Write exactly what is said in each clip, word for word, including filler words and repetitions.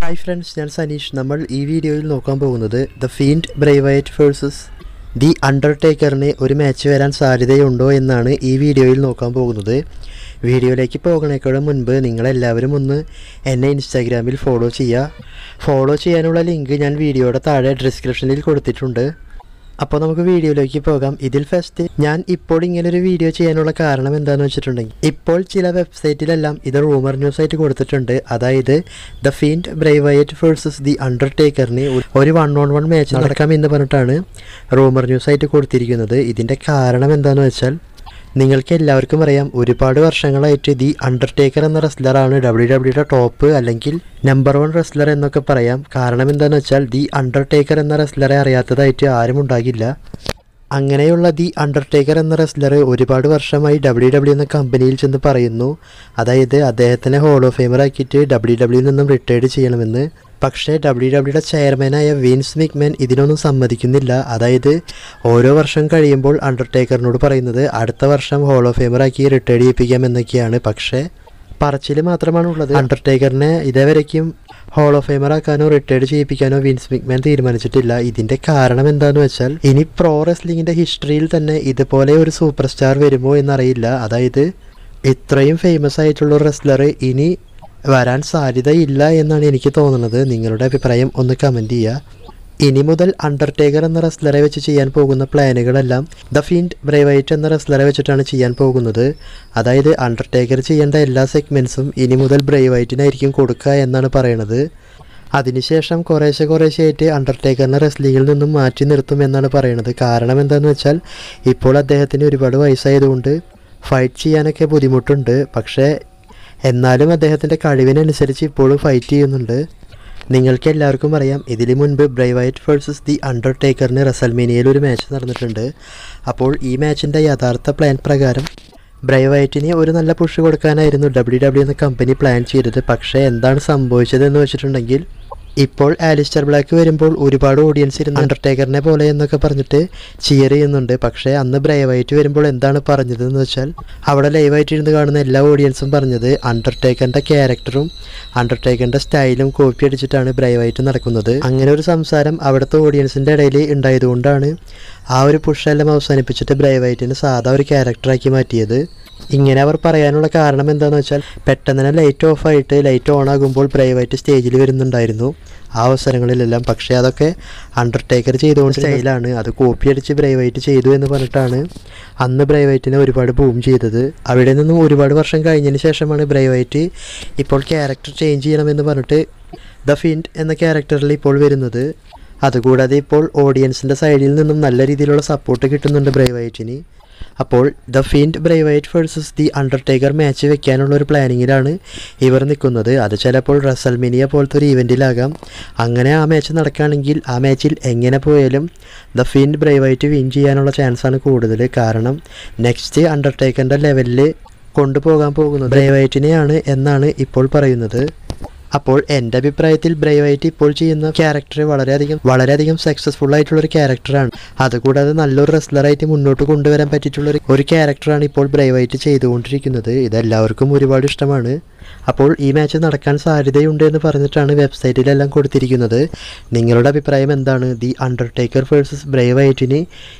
Hi friends, I am Sanish. നമ്മൾ ഈ വീഡിയോയിൽ നോക്കാൻ പോകുന്നത് The Fiend Bray Wyatt versus The Undertakerനെ ഒരു മാച്ച് വരാൻ സാധ്യതയുണ്ടോ എന്നാണ് ഈ വീഡിയോയിൽ നോക്കാൻ പോകുന്നത്. വീഡിയോയിലേക്ക് പോകുന്നതിനേക്കാളും മുൻപ് നിങ്ങളെല്ലാവരും ഒന്ന് എന്നെ ഇൻസ്റ്റാഗ്രാമിൽ ഫോളോ ചെയ്യുക. ഫോളോ ചെയ്യാനുള്ള ലിങ്ക് ഞാൻ വീഡിയോയുടെ താഴെ ഡിസ്ക്രിപ്ഷനിൽ കൊടുത്തിട്ടുണ്ട്. അപ്പോൾ നമുക്ക് വീഡിയോയിലേക്ക് പോകാം. ഇതിൽ ഫസ്റ്റ് ഞാൻ ഇപ്പോൾ ഇങ്ങനൊരു വീഡിയോ ചെയ്യാനുള്ള കാരണം എന്താണെന്ന് വെച്ചിട്ടുണ്ടെങ്കിൽ ഇപ്പോൾ ചില വെബ്സൈറ്റിലെല്ലാം ഇത് റൂമർ ന്യൂസ് ആയിട്ട് കൊടുത്തിട്ടുണ്ട്. അതായത് the Fiend Bray Wyatt versus the അണ്ടർടേക്കറിന് ഒരു വൺ ഓൺ വൺ മാച്ച് നടക്കാം എന്ന് പറഞ്ഞിട്ടാണ് റൂമർ ന്യൂസ് ആയിട്ട് കൊടുത്തിരിക്കുന്നത്. ഇതിൻ്റെ കാരണം എന്താണെന്ന് വെച്ചാൽ നിങ്ങൾക്ക് എല്ലാവർക്കും അറിയാം, ഒരുപാട് വർഷങ്ങളായിട്ട് ദി അണ്ടർടേക്കർ എന്ന റെസ്ലറാണ് ഡബ്ല്യു ഡബ്ല്യുയുടെ ടോപ്പ് അല്ലെങ്കിൽ നമ്പർ വൺ റെസ്ലർ എന്നൊക്കെ പറയാം. കാരണം എന്താണെന്ന് വെച്ചാൽ ദി അണ്ടർടേക്കർ എന്ന റെസ്ലറെ അറിയാത്തതായിട്ട് ആരും ഉണ്ടാകില്ല. അങ്ങനെയുള്ള ദി അണ്ടർടേക്കർ എന്ന റെസ്ലർ ഒരുപാട് വർഷമായി ഡബ്ല്യു ഡബ്ല്യു എന്ന കമ്പനിയിൽ ചെന്ന് പറയുന്നു, അതായത് അദ്ദേഹത്തിനെ ഹോൾ ഓഫ് ഫെയിമർ ആക്കിയിട്ട് ഡബ്ല്യു ഡബ്ല്യു നിന്നും റിട്ടയർഡ് ചെയ്യണമെന്ന്. പക്ഷേ ഡബ്ല്യു ഡബ്ല്യുയുടെ ചെയർമാനായ വിൻസ് മിക്മാൻ ഇതിനൊന്നും സമ്മതിക്കുന്നില്ല. അതായത് ഓരോ വർഷം കഴിയുമ്പോൾ അണ്ടർടേക്കറിനോട് പറയുന്നത് അടുത്ത വർഷം ഹോൾ ഓഫ് ഫെയിമർ ആക്കി റിട്ടയർഡ് ചെയ്യിപ്പിക്കാം എന്നൊക്കെയാണ്. പക്ഷേ പറച്ചിൽ മാത്രമാണുള്ളത്. അണ്ടർടേക്കറിനെ ഇതേവരേക്കും ഹോൾ ഓഫ് ഫെയിമർ ആക്കാനോ റിട്ടയർഡ് ചെയ്യിപ്പിക്കാനോ വിൻസ് മിക്മാൻ തീരുമാനിച്ചിട്ടില്ല. ഇതിൻ്റെ കാരണം എന്താണെന്ന് വെച്ചാൽ ഇനി പ്രോ റെസ്ലിങ്ങിൻ്റെ ഹിസ്റ്ററിയിൽ തന്നെ ഇതുപോലെ ഒരു സൂപ്പർ സ്റ്റാർ വരുമോ എന്നറിയില്ല. അതായത് ഇത്രയും ഫേമസ് ആയിട്ടുള്ള റെസ്ലർ ഇനി വരാൻ സാധ്യതയില്ല എന്നാണ് എനിക്ക് തോന്നുന്നത്. നിങ്ങളുടെ അഭിപ്രായം ഒന്ന് കമൻറ്റ് ചെയ്യുക. ഇനി മുതൽ അണ്ടർടേക്കർ എന്ന റെസ്ലറെ വെച്ച് ചെയ്യാൻ പോകുന്ന പ്ലാനുകളെല്ലാം ദ ഫീൻഡ് ബ്രേ വൈറ്റ് എന്ന റെസ്ലറെ വെച്ചിട്ടാണ് ചെയ്യാൻ പോകുന്നത്. അതായത് അണ്ടർടേക്കർ ചെയ്യേണ്ട എല്ലാ സെഗ്മെൻറ്റ്സും ഇനി മുതൽ ബ്രേ വൈറ്റിനായിരിക്കും കൊടുക്കുക എന്നാണ് പറയണത്. അതിനുശേഷം കുറേശ്ശെ കുറേശ്ശെയായിട്ട് അണ്ടർടേക്കറിനെ റെസ്ലിങ്ങിൽ നിന്നും മാറ്റി നിർത്തും എന്നാണ് പറയണത്. കാരണം എന്താണെന്ന് വെച്ചാൽ ഇപ്പോൾ അദ്ദേഹത്തിന് ഒരുപാട് വയസ്സായതുകൊണ്ട് ഫൈറ്റ് ചെയ്യാനൊക്കെ ബുദ്ധിമുട്ടുണ്ട്. പക്ഷേ എന്നാലും അദ്ദേഹത്തിൻ്റെ കഴിവിനനുസരിച്ച് ഇപ്പോഴും ഫൈറ്റ് ചെയ്യുന്നുണ്ട്. നിങ്ങൾക്ക് എല്ലാവർക്കും അറിയാം, ഇതിന് മുൻപ് ബ്രേ വയറ്റ് വേഴ്സസ് ദി അണ്ടർടേക്കറിന് റെസൽമേനിയയിൽ ഒരു മാച്ച് നടന്നിട്ടുണ്ട്. അപ്പോൾ ഈ മാച്ചിൻ്റെ യഥാർത്ഥ പ്ലാൻ പ്രകാരം ബ്രേ വയറ്റിന് ഒരു നല്ല പുഷ് കൊടുക്കാനായിരുന്നു ഡബ്ല്യു ഡബ്ല്യു എന്ന കമ്പനി പ്ലാൻ ചെയ്തത്. പക്ഷേ എന്താണ് സംഭവിച്ചതെന്ന് വെച്ചിട്ടുണ്ടെങ്കിൽ ഇപ്പോൾ ആലിസ്റ്റർ ബ്ലാക്ക് വരുമ്പോൾ ഒരുപാട് ഓഡിയൻസ് ഇരുന്ന് അണ്ടർടേക്കറിനെ പോലെ എന്നൊക്കെ പറഞ്ഞിട്ട് ചിയർ ചെയ്യുന്നുണ്ട്. പക്ഷേ അന്ന് ബ്രേ വൈറ്റ് വരുമ്പോൾ എന്താണ് പറഞ്ഞതെന്ന് വെച്ചാൽ അവിടെ ലൈവായിട്ട് ഇരുന്ന് കാണുന്ന എല്ലാ ഓഡിയൻസും പറഞ്ഞത് അണ്ടർടേക്കറിൻ്റെ ക്യാരക്ടറും അണ്ടർടേക്കറിൻ്റെ സ്റ്റൈലും കോപ്പി അടിച്ചിട്ടാണ് ബ്രേ വൈറ്റ് നടക്കുന്നത്. അങ്ങനെ ഒരു സംസാരം അവിടുത്തെ ഓഡിയൻസിൻ്റെ ഇടയിൽ ഉണ്ടായതുകൊണ്ടാണ് ആ ഒരു പുഷെല്ലാം അവസാനിപ്പിച്ചിട്ട് ബ്രേ വൈറ്റിനെ സാധാ ഒരു ക്യാരക്ടറാക്കി മാറ്റിയത്. ഇങ്ങനെ അവർ പറയാനുള്ള കാരണം എന്താണെന്ന് വെച്ചാൽ പെട്ടെന്ന് തന്നെ ലൈറ്റ് ഓഫ് ആയിട്ട് ലൈറ്റ് ഓൺ ആകുമ്പോൾ ബ്രേ വൈറ്റ് സ്റ്റേജിൽ വരുന്നുണ്ടായിരുന്നു ആ അവസരങ്ങളിലെല്ലാം. പക്ഷേ അതൊക്കെ അണ്ടർടേക്കർ ചെയ്തുകൊണ്ട് സ്റ്റൈലാണ്, അത് കോപ്പി അടിച്ച് ബ്രേ വൈറ്റ് ചെയ്തു എന്ന് പറഞ്ഞിട്ടാണ് അന്ന് ബ്രേ വൈറ്റിനെ ഒരുപാട് ബൂം ചെയ്തത്. അവിടെ നിന്നും ഒരുപാട് വർഷം കഴിഞ്ഞതിന് ശേഷമാണ് ബ്രേ വൈറ്റ് ഇപ്പോൾ ക്യാരക്ടർ ചേഞ്ച് ചെയ്യണമെന്ന് പറഞ്ഞിട്ട് ദ ഫീൻഡ് എന്ന ക്യാരക്ടറിൽ ഇപ്പോൾ വരുന്നത്. അതുകൂടാതെ ഇപ്പോൾ ഓഡിയൻസിൻ്റെ സൈഡിൽ നിന്നും നല്ല രീതിയിലുള്ള സപ്പോർട്ട് കിട്ടുന്നുണ്ട് ബ്രേ വൈറ്റിന്. അപ്പോൾ the Fiend Bray Wyatt versus the Undertaker match വെക്കാനുള്ള ഒരു പ്ലാനിങ്ങിലാണ് ഇവർ നിൽക്കുന്നത്. അത് ചിലപ്പോൾ റെസൽമേനിയ പോലത്തെ ഒരു ഇവൻറ്റിലാകാം. അങ്ങനെ ആ മാച്ച് നടക്കുകയാണെങ്കിൽ ആ മാച്ചിൽ എങ്ങനെ പോയാലും the Fiend Bray Wyatt win ചെയ്യാനുള്ള ചാൻസാണ് കൂടുതൽ. കാരണം നെക്സ്റ്റ് അണ്ടർടേക്കറിൻ്റെ ലെവലിൽ കൊണ്ടുപോകാൻ പോകുന്നത് ബ്രേ വൈറ്റിനെയാണ് എന്നാണ് ഇപ്പോൾ പറയുന്നത്. അപ്പോൾ എൻ്റെ അഭിപ്രായത്തിൽ ബ്രേ വൈറ്റ് ഇപ്പോൾ ചെയ്യുന്ന ക്യാരക്ടർ വളരെയധികം വളരെയധികം സക്സസ്ഫുൾ ആയിട്ടുള്ളൊരു ക്യാരക്ടറാണ്. അതുകൂടാതെ നല്ലൊരു റെസ്ലറായിട്ട് മുന്നോട്ട് കൊണ്ടുവരാൻ പറ്റിയിട്ടുള്ളൊരു ഒരു ക്യാരക്ടറാണ് ഇപ്പോൾ ബ്രേ വൈറ്റ് ചെയ്തുകൊണ്ടിരിക്കുന്നത്. ഇതെല്ലാവർക്കും ഒരുപാട് ഇഷ്ടമാണ്. അപ്പോൾ ഈ മാച്ച് നടക്കാൻ സാധ്യതയുണ്ട് എന്ന് പറഞ്ഞിട്ടാണ് വെബ്സൈറ്റിലെല്ലാം കൊടുത്തിരിക്കുന്നത്. നിങ്ങളുടെ അഭിപ്രായം എന്താണ്? ദി അണ്ടർടേക്കർ വേഴ്സസ് ബ്രേ വൈറ്റിന്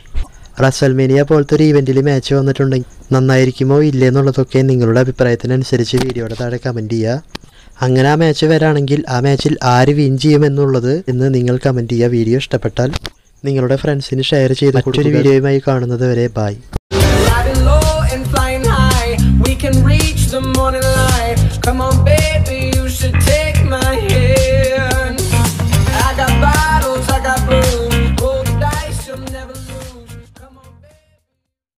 റെസൽമേനിയ പോലത്തെ ഒരു ഇവൻറ്റിൽ മാച്ച് വന്നിട്ടുണ്ടെങ്കിൽ നന്നായിരിക്കുമോ ഇല്ലേ എന്നുള്ളതൊക്കെ നിങ്ങളുടെ അഭിപ്രായത്തിനനുസരിച്ച് വീഡിയോയുടെ താഴെ കമൻറ്റ് ചെയ്യുക. അങ്ങനെ ആ മാച്ച് വരാണെങ്കിൽ ആ മാച്ചിൽ ആര് വിൻ ചെയ്യുമെന്നുള്ളത് എന്ന് നിങ്ങൾ കമൻറ്റ് ചെയ്യുക. വീഡിയോ ഇഷ്ടപ്പെട്ടാൽ നിങ്ങളുടെ ഫ്രണ്ട്സിന് ഷെയർ ചെയ്ത് മറ്റൊരു വീഡിയോയുമായി കാണുന്നത് വരെ ബൈ. Come on.